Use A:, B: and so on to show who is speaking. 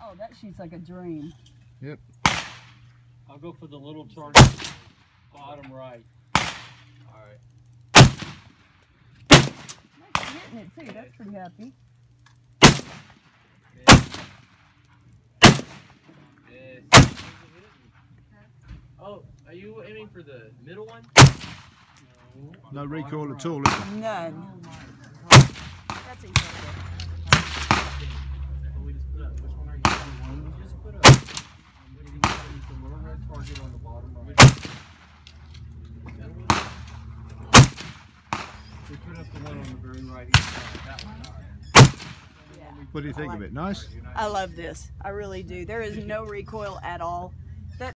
A: Oh, that shoots like a dream.
B: Yep.
C: I'll go for the little target, bottom right.
B: Alright.
A: Nice hitting it too, that's pretty happy.
B: Oh, are you aiming for the middle one?
D: No recoil at all, is there?
A: None. That's incredible.
B: We just put up. Which one are you?
C: One we just put up. I'm waiting for the little red target on the bottom right. We put up the one on the very right hand side. That one.
D: What do you think of it? Nice?
A: I love this. I really do. There is no recoil at all.